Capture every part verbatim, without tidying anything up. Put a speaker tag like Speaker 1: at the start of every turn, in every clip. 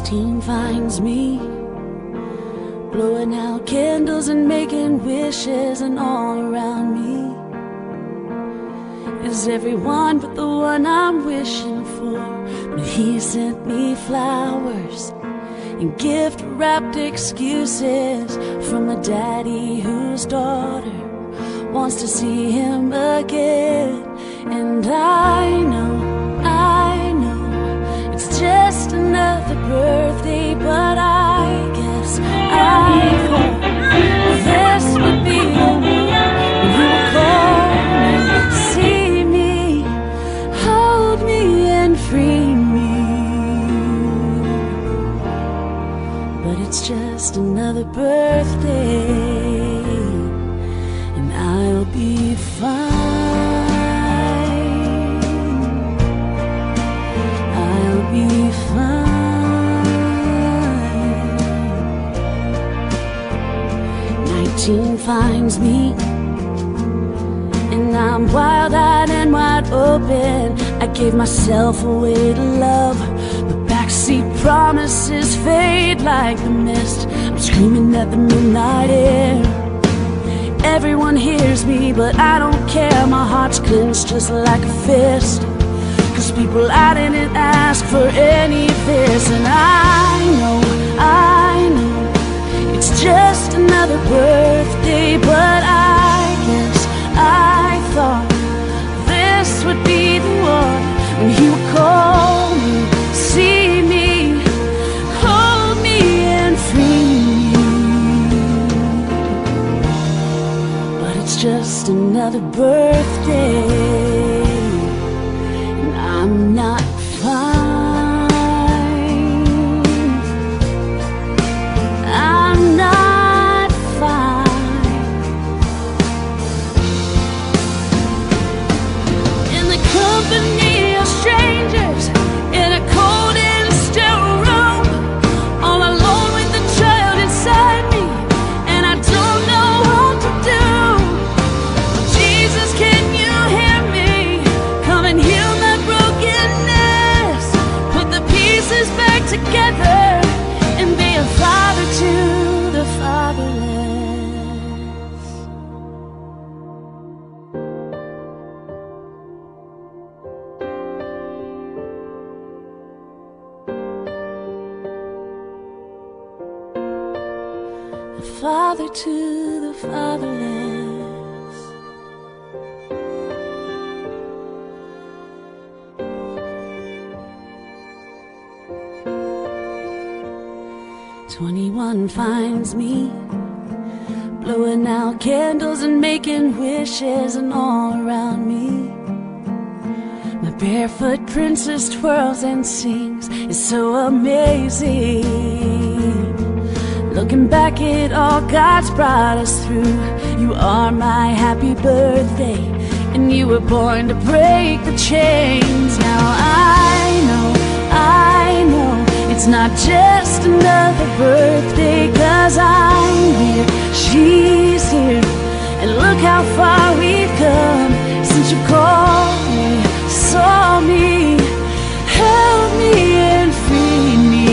Speaker 1: sixteen finds me blowing out candles and making wishes, and all around me is everyone but the one I'm wishing for. But he sent me flowers and gift-wrapped excuses from a daddy whose daughter wants to see him again. And I know, I know, it's just another birthday, but I guess I thought this would be the one when you would call me, see me, hold me and free me. But it's just another birthday, and I'll be fine. I'll be fine. Nineteen finds me, and I'm wild-eyed and wide open. I gave myself away to love, but backseat promises fade like the mist. I'm screaming at the midnight air. Everyone hears me, but I don't care. My heart's clenched just like a fist, 'cause people I didn't ask for any of this. And I know, I know, it's just another birthday, but I guess I thought this would be the one when he would call me, see me, hold me and free me. But it's just another birthday, and I'm not fine. I'm not fine. In the company of strangers, in a cold and still room, all alone with the child inside me, and I don't know what to do. Jesus, can you hear me? Come and heal my brokenness, put the pieces back together, and be a father to the fatherless. A father to the fatherless. Twenty-one finds me blowing out candles and making wishes, and all around me my barefoot princess twirls and sings. It's so amazing. Looking back at all God's brought us through, you are my happy birthday, and you were born to break the chains. Now I know, I know, it's not just another birthday, 'cause I'm here, she's here, and look how far we've come since you called me, saw me, held me and freed me.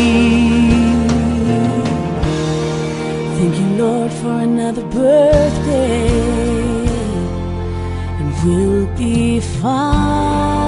Speaker 1: Thank you, Lord, for another birthday, and we'll be fine.